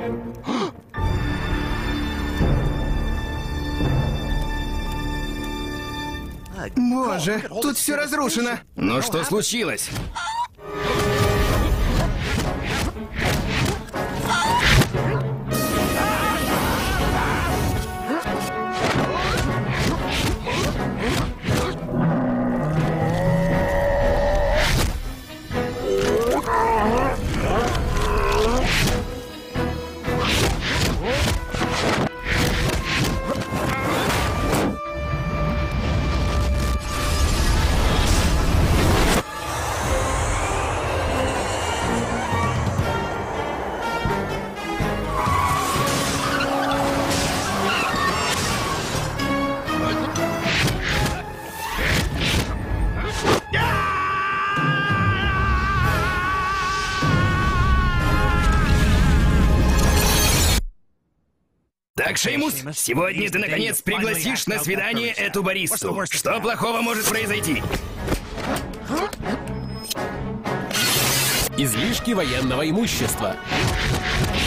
Боже, тут все разрушено. Ну что случилось? Так, Шеймус, сегодня ты наконец пригласишь на свидание эту баристу. Что плохого может произойти? Излишки военного имущества.